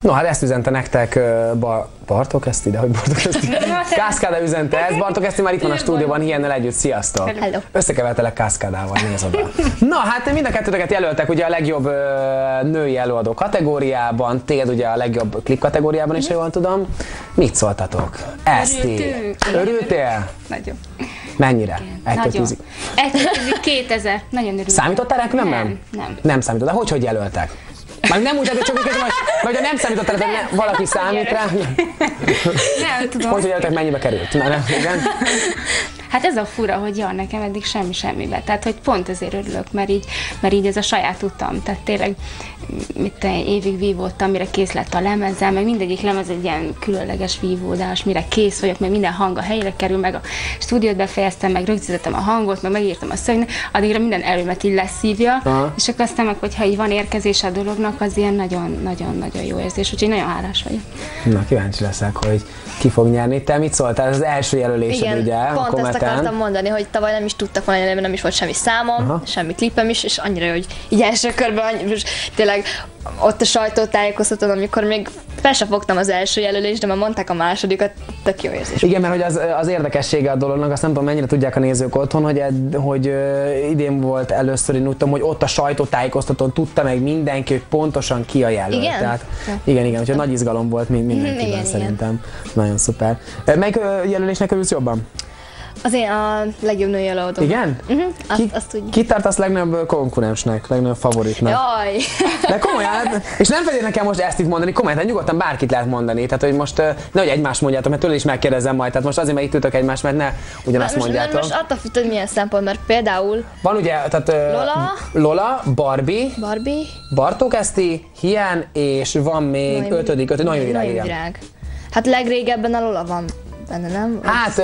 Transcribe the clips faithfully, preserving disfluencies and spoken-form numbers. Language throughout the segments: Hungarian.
No, hát ezt üzente nektek uh, Bar Bartók Eszti, de hogy Bartók Eszti? Kászkáda üzente ezt. Bartók Eszti már itt van a stúdióban, Hiennel együtt. Sziasztok! Hello. Összekevertelek Kászkádával, nézd oda. Na, hát mind a kettőtöket jelöltek ugye a legjobb uh, női előadó kategóriában, téged ugye a legjobb klip kategóriában is, ha jól tudom. Mit szóltatok? Eszti. Örültél? Nagyon. Mennyire? Egytől tízig. Egytől tízig kétezer. Nagyon örülök. Számítottál rá különben? Nem, nem. Nem számított. De hogy, hogy jelöltek? Már nem úgy, hogy csak úgy, hogy, hogy nem számítottál, hogy ne, valaki számít rá. Nem tudom. Hogy, hogy jelöltek, mennyibe került? Na, nem, igen. Hát ez a fura, hogy ja, nekem eddig semmi semmibe. Tehát, hogy pont ezért örülök, mert így, mert így ez a saját utam. Tehát tényleg mit évig vívódtam, mire kész lett a lemezem, meg mindegyik lemez egy ilyen különleges vívódás, mire kész vagyok, meg minden hang a helyre kerül, meg a stúdiót befejeztem, meg rögzítettem a hangot, meg megírtam a szöveget, addigra minden erőmet így leszívja, aha. És akkor aztán meg, hogyha így van érkezés a dolognak, az ilyen nagyon-nagyon-nagyon jó érzés, úgyhogy nagyon hálás vagyok. Na, kíváncsi leszek, hogy ki fog nyerni. Te mit szóltál? Ez az első jelölésed, igen, ugye? Pont a ezt akartam mondani, hogy tavaly nem is tudtak volna jelölni, nem is volt semmi számom, aha. Semmi klipem is, és annyira, hogy így első körben, annyi, tényleg ott a sajtótájékoztatón, amikor még fel sem fogtam az első jelölést, de már mondták a másodikat, tök jó érzés. Igen, mert hogy az, az érdekessége a dolognak, azt nem tudom, mennyire tudják a nézők otthon, hogy, ed, hogy uh, idén volt először, én úgy tudom, hogy ott a sajtótájékoztatón tudta meg mindenki, hogy pontosan ki a jelölt. Igen? Tehát, igen, igen, úgyhogy nagy izgalom volt mindenkiben, igen, szerintem. Igen. Nagyon szuper. Melyik uh, jelölésnek örülsz jobban? Az én a legjobb női előadó. Igen? Uh-huh, azt, ki, azt úgy. Ki tartasz legnagyobb konkurensnek, legnagyobb favoritnak? Jaj! De komolyan, és nem feltétlenül kell most ezt itt mondani, komolyan, tehát nyugodtan bárkit lehet mondani, tehát hogy most nehogy egymást mondjátok, mert tőle is megkérdezem majd, tehát most azért, mert itt ültök egymást, mert ne ugyanazt most, mondjátok. Most attól függ, hogy milyen szempont, mert például... Van ugye, tehát Lola, Lola, Barbie, Barbie, Bartók Eszti, Hien, és van még Noémi, ötödik, ötödik, Noémi Virág, igen. Virág. Hát legrégebben a Lola van benne, nem? Hát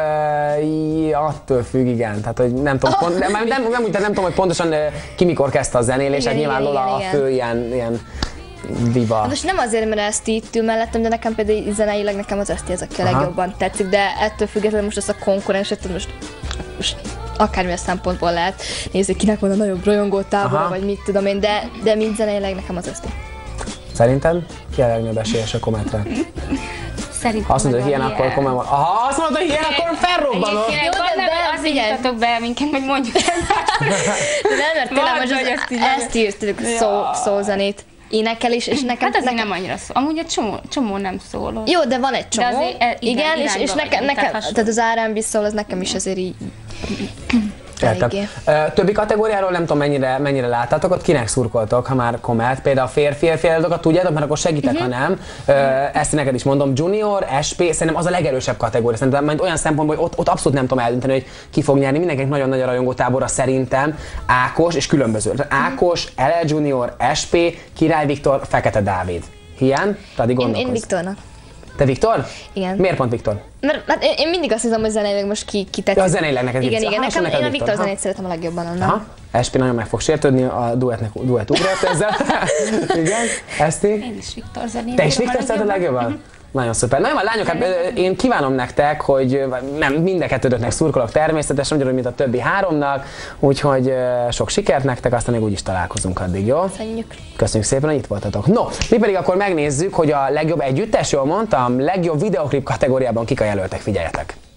ö, attól függ, igen, tehát hogy nem tudom, pont, nem, nem, nem, nem, nem tudom, hogy pontosan ki mikor kezdte a zenélés, hát nyilván Lola igen, a igen. fő ilyen, ilyen diva. Hát most nem azért, mert Eszti itt ül mellettem, de nekem például zeneileg nekem az Eszti az, aki a legjobban tetszik, de ettől függetlenül most ezt a konkurenset, most, most akármilyen szempontból lehet nézni, kinek van a nagyobb rajongó tábora, vagy mit tudom én, de, de mind zeneileg nekem az Eszti. Szerinted ki a legnagyobb esélyes a Kometre? Szerintem azt mondod, hogy ilyen, akkor komolyan van. Aha, azt mondod, hogy ilyen, akkor felrobbanok. Jó, de, de azért írtatok be minket, hogy mondjuk egymást. De nem, mert tényleg most az, ezt írtuk szó, szózenét. Énekel is, és nekem... Hát azért nekem... nem annyira szó. Amúgy egy csomó, csomó nem szóló. Jó, de van egy csomó. Azért, e, igen, igen, és, és nekem, nekem tehát, tehát az er end bé szól, az nekem is azért így... Értem. Többi kategóriáról nem tudom, mennyire, mennyire láttátok, ott kinek szurkoltok, ha már komment, például a férfi férfiadokat tudjátok, mert akkor segítek, uh-huh. ha nem. Ezt neked is mondom, junior, es pé, szerintem az a legerősebb kategória, szerintem majd olyan szempontból, hogy ott, ott abszolút nem tudom eldönteni, hogy ki fog nyerni, mindenkinek nagyon nagy a rajongótábora szerintem, Ákos és különböző. Ákos, el el Junior, es pé, Király Viktor, Fekete Dávid. Hien? Tadi gondolkozz. Én, én Viktornak. Te Viktor? Igen. Miért pont Viktor? Mert hát én, én mindig azt hiszem, hogy zeneileg most ki, ki tetszik. Ja, a zeneileg neked igen, igen, aha, nekem, neked én a Viktor aha. zenét szeretem a legjobban onnan. Aha. es pé nagyon meg fog sértődni, a duettnek duett ugrott ezzel. Igen, Eszti? Én is Viktor zenét. Te is Viktor szereted a legjobban? Uh-huh. Nagyon szuper. Na jó, lányok, hát én kívánom nektek, hogy nem mind a kettőtöknek szurkolok természetesen, ugyanúgy, mint a többi háromnak, úgyhogy sok sikert nektek, aztán még úgyis találkozunk addig, jó? Köszönjük. Köszönjük szépen, hogy itt voltatok. No, mi pedig akkor megnézzük, hogy a legjobb együttes, jól mondtam, legjobb videoklip kategóriában kik a jelöltek, figyeljetek!